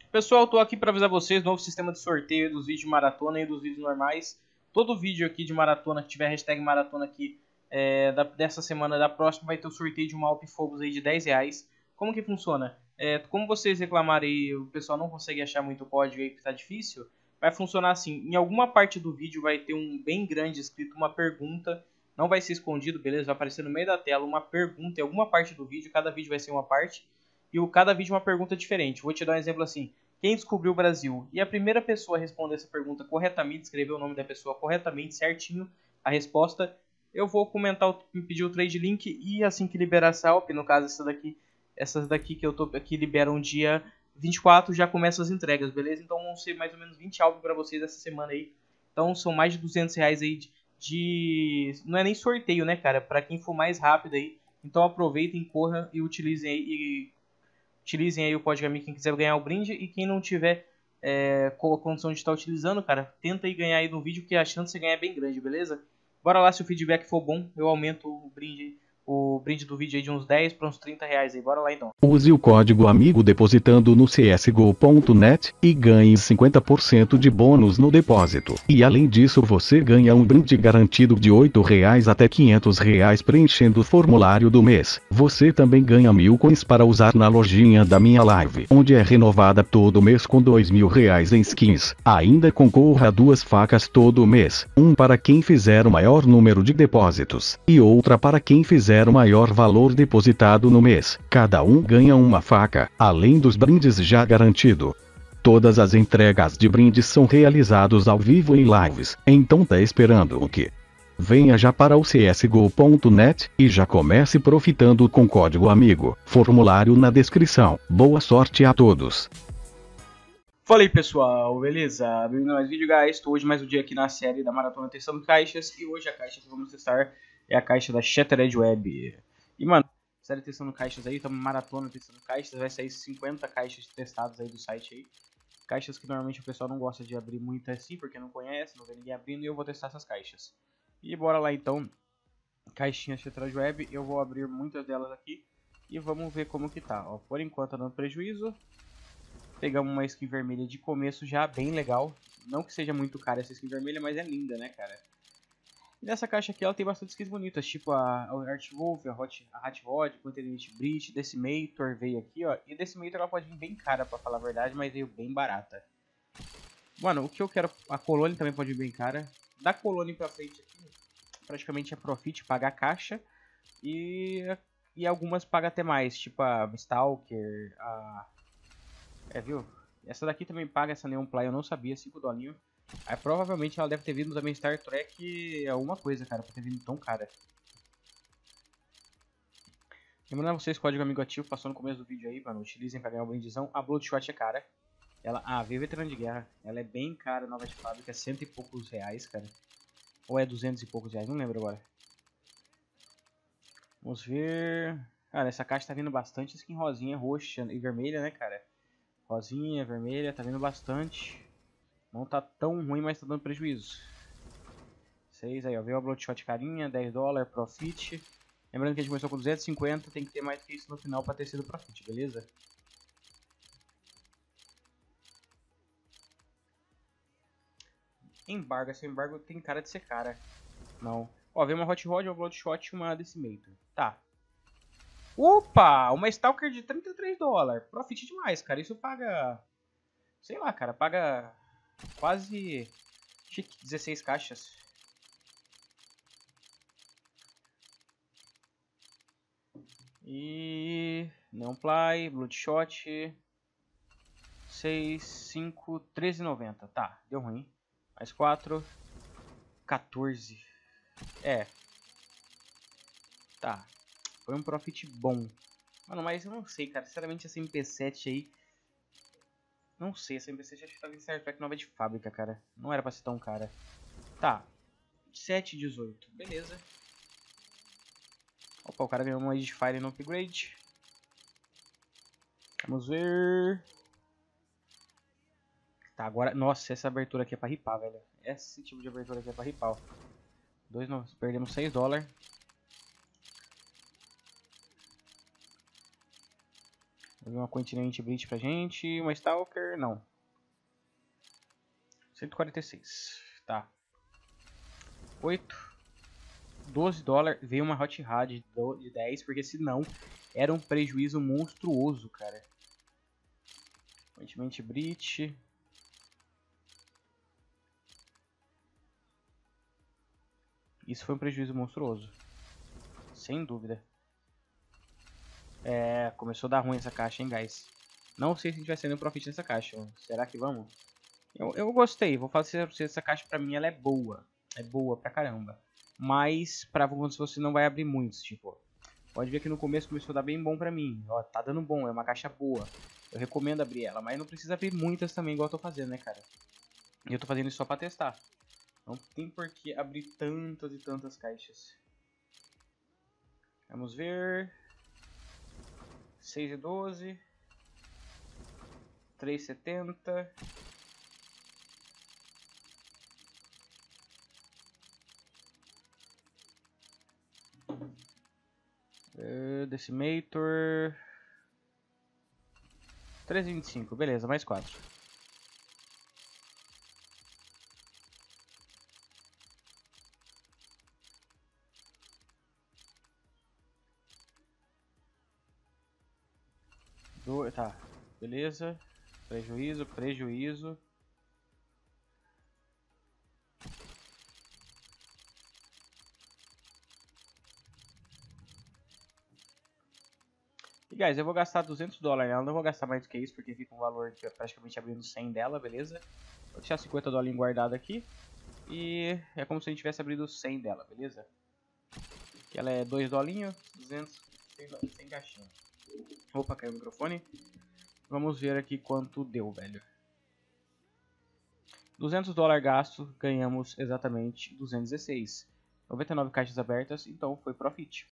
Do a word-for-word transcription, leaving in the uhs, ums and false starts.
Pessoal, tô aqui para avisar vocês, novo sistema de sorteio dos vídeos de maratona e dos vídeos normais. Todo vídeo aqui de maratona que tiver hashtag maratona aqui é, da, dessa semana, da próxima, vai ter o sorteio de um Alp Phobos aí de dez reais. Como que funciona? É, como vocês reclamarem e o pessoal não consegue achar muito código aí que tá difícil, vai funcionar assim. Em alguma parte do vídeo vai ter um bem grande escrito uma pergunta. Não vai ser escondido, beleza? Vai aparecer no meio da tela uma pergunta em alguma parte do vídeo. Cada vídeo vai ser uma parte. E o, cada vídeo é uma pergunta diferente. Vou te dar um exemplo assim. Quem descobriu o Brasil? E a primeira pessoa a responder essa pergunta corretamente, escrever o nome da pessoa corretamente, certinho, a resposta, eu vou comentar, pedir o trade link e assim que liberar essa Alp, no caso essa daqui, essas daqui que eu tô aqui liberam dia vinte e quatro, já começam as entregas, beleza? Então vão ser mais ou menos vinte Alp para vocês essa semana aí. Então são mais de duzentos reais aí de, de... Não é nem sorteio, né, cara? Para quem for mais rápido aí. Então aproveitem, corram e utilizem aí e utilizem aí o código amigo quem quiser ganhar o brinde. E quem não tiver é, condição de estar utilizando, cara, tenta aí ganhar aí no vídeo, que a chance de você ganhar é bem grande, beleza? Bora lá, se o feedback for bom, eu aumento o brinde, o brinde do vídeo aí de uns dez para uns trinta reais aí. Bora lá então. Use o código amigo depositando no c s g o ponto net e ganhe cinquenta por cento de bônus no depósito. E além disso você ganha um brinde garantido de oito reais até quinhentos reais preenchendo o formulário do mês. Você também ganha mil coins para usar na lojinha da minha live, onde é renovada todo mês com dois mil reais em skins. Ainda concorra a duas facas todo mês, um para quem fizer o maior número de depósitos, e outra para quem fizer o maior valor depositado no mês. Cada um ganha uma faca, além dos brindes já garantido. Todas as entregas de brindes são realizados ao vivo em lives, então tá esperando o quê? Venha já para o c s g o ponto net e já comece profitando com código amigo. Formulário na descrição. Boa sorte a todos. Fala aí pessoal, beleza? Bem-vindo a mais vídeo, guys. Estou hoje mais um dia aqui na série da Maratona Testando Caixas. E hoje a caixa que vamos testar é a caixa da Shattered Web. E mano, série testando caixas aí, estamos maratona testando caixas. Vai sair cinquenta caixas testadas aí do site aí. Caixas que normalmente o pessoal não gosta de abrir muito assim, porque não conhece, não vê ninguém abrindo. E eu vou testar essas caixas. E bora lá então, caixinha Shattered Web. Eu vou abrir muitas delas aqui e vamos ver como que tá. Ó, por enquanto tá dando prejuízo. Pegamos uma skin vermelha de começo já, bem legal. Não que seja muito cara essa skin vermelha, mas é linda, né, cara? E nessa caixa aqui ela tem bastante skins bonitas, tipo a, a Artwolf, a Hot, a Hot Rod, Containment Breach, Decimator veio aqui, ó. E Decimator ela pode vir bem cara, pra falar a verdade, mas veio bem barata. Mano, o que eu quero... A Colônia também pode vir bem cara. Da Colônia pra frente aqui, praticamente é profit, paga a caixa. E, e algumas paga até mais, tipo a Stalker, a... É, viu? Essa daqui também paga, essa Neon Play, eu não sabia, cinco dolinhos. Aí provavelmente ela deve ter vindo também Star Trek alguma coisa, cara, pra ter vindo tão cara. Lembrando a vocês, código amigo ativo, passou no começo do vídeo aí, mano, utilizem pra ganhar uma brindizão. A Bloodshot é cara. Ela, ah, veio veterano de guerra. Ela é bem cara, nova de fábrica, é cento e poucos reais, cara. Ou é duzentos e poucos reais, não lembro agora. Vamos ver... Cara, essa caixa tá vindo bastante skin rosinha, roxa e vermelha, né, cara? Rosinha, vermelha, tá vindo bastante. Não tá tão ruim, mas tá dando prejuízo. seis aí, ó. Veio a Bloodshot carinha, dez dólares, profit. Lembrando que a gente começou com duzentos e cinquenta, tem que ter mais que isso no final pra ter sido profit, beleza? Embargo, esse embargo tem cara de ser cara. Não. Ó, veio uma Hot Rod, uma Bloodshot e uma Decimator. Tá. Opa! Uma Stalker de trinta e três dólares. Profit demais, cara. Isso paga... Sei lá, cara. Paga quase dezesseis caixas. E... Neon Play, Bloodshot... seis, cinco, treze e noventa. Tá, deu ruim. Mais quatro... quatorze. É. Tá. Foi um profit bom. Mano, mas eu não sei, cara. Sinceramente, essa M P sete aí... Não sei, essa M P sete acho que tava em Star Trek nova de fábrica, cara. Não era pra ser tão cara. Tá. sete e dezoito. Beleza. Opa, o cara ganhou uma Age Fire no upgrade. Vamos ver... Tá, agora... Nossa, essa abertura aqui é pra ripar, velho. Esse tipo de abertura aqui é pra ripar, ó. Dois, não, perdemos seis dólares. Uma Continente Breach pra gente. Uma Stalker, não. cento e quarenta e seis. Tá. oito. doze dólares. Veio uma Hot Rod de dez, porque senão era um prejuízo monstruoso, cara. Continente Breach. Isso foi um prejuízo monstruoso. Sem dúvida. É, começou a dar ruim essa caixa, hein, guys. Não sei se a gente vai sair no profit nessa caixa. Será que vamos? Eu, eu gostei. Vou falar pra você, essa caixa pra mim ela é boa. É boa pra caramba. Mas pra se você não vai abrir muitos, tipo. Pode ver que no começo começou a dar bem bom pra mim. Ó, tá dando bom, é uma caixa boa. Eu recomendo abrir ela, mas não precisa abrir muitas também, igual eu tô fazendo, né, cara? E eu tô fazendo isso só pra testar. Não tem por que abrir tantas e tantas caixas. Vamos ver. seis e doze. três e setenta. Uh, Decimator. três e vinte e cinco, beleza, mais quatro. Do, tá, beleza. Prejuízo, prejuízo. E guys, eu vou gastar duzentos dólares nela, não vou gastar mais do que isso, porque fica um valor que é praticamente abrindo cem dela, beleza? Vou deixar cinquenta dólares guardado aqui. E é como se a gente tivesse abrido cem dela, beleza? Que ela é dois dolinhos, duzentos, sem caixinha. Opa, caiu o microfone. Vamos ver aqui quanto deu, velho. duzentos dólares gasto, ganhamos exatamente duzentos e dezesseis. noventa e nove caixas abertas, então foi profit.